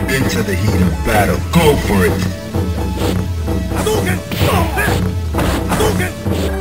into the heat of battle. Go for it! Hadouken! Hadouken!